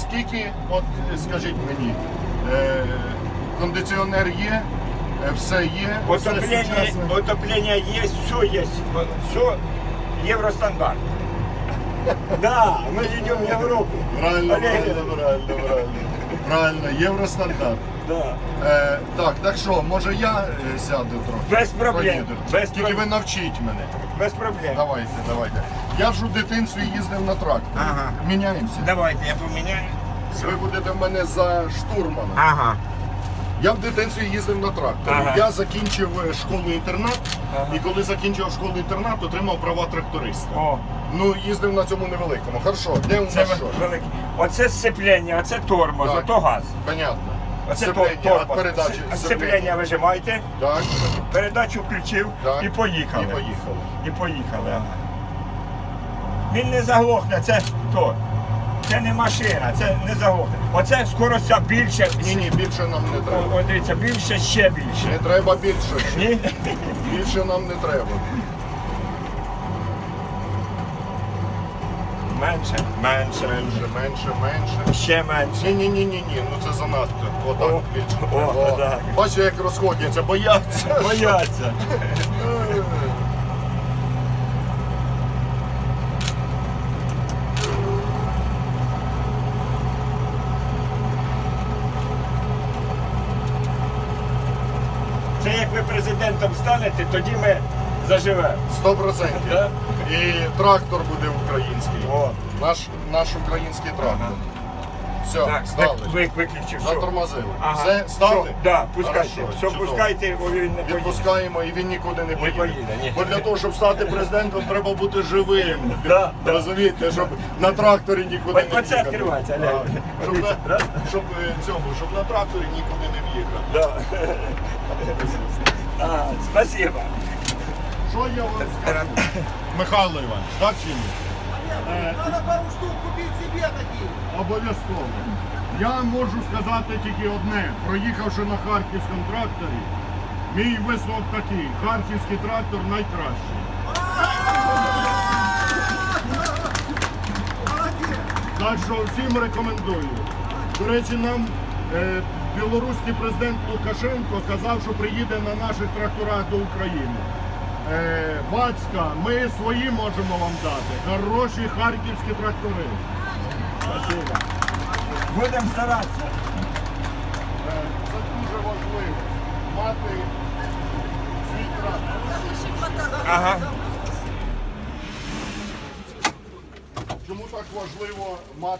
Скільки, от скажіть мені, кондиціонер є, все є, все сучасне. Отопление есть, все Евростандарт. Да, мы идем в Европу. Правильно, Олег. правильно, євростандарт. Да. Так що, може я сяду трохи? Без проблем. Поїду? Без Тільки проблем. ви навчіть мене. Без проблем. Давайте. Я ж у дитинстві їздив на тракторі. Ага. Міняємося. Давайте, я поменяю. Ви будете в мене за штурмана. Ага. Я в дитинстві їздив на тракторі. Ага. Я закінчив школу-інтернат, і коли закінчив школу-інтернат, отримав права тракториста. О. Ну, їздив на цьому невеликому. Хорошо, де у нас Це що? велике. Оце сцеплення, оце тормоз, Так. ото газ. Понятно. Оце Сцеплення, тормоз. передачі. Сцеплення вижимаєте, Так, передачу включив так. і поїхали. І поїхали. Ага. Він не заглохне, це то. Це не машина, це не заглохне. Оце скоростя більше. Ні, більше нам не треба. О, дивіться, більше, ще більше. Не треба більше. Ні? Більше нам не треба. Менше. Ще менше. Ні, ну це занадто. Отак О, більше. о, так. Бачу, як розходяться, бояться. Бояться. Це як ви президентом станете, тоді ми заживемо. 100%. Да? І трактор буде український. О. Наш український трактор. Ага. Все, Так, стали. виключив. все. Затормозили. Ага. Все, стали? Все, да, пускайте. Хорошо, Все, чудово. пускайте, бо він не поїде. Відпускаємо і він нікуди не поїде. поїде, ні. Бо для того, щоб стати президентом, треба бути живим. Да, да. Розумієте, щоб на тракторі нікуди не Оце в'їхати. відкривається, Да. Олег. Щоб на тракторі нікуди не в'їхати. Да. Спасибо. Що я вам скажу? Михайло Іванович, так чи ні? Надо пару штук купить себе такие. Обов'язково. Я можу сказати тільки одне. Проїхавши на харківському тракторі, мій висновок такий. Харківський трактор найкращий. Так що всім рекомендую. До речі, нам білоруський президент Лукашенко казав, що приїде на наших тракторах до України. Бацька, ми свої можемо вам дати. Хороші харківські трактори. Спасибо. Будемо старатися. Це дуже важливо. Мати свій трактор. Ага. Чому так важливо мати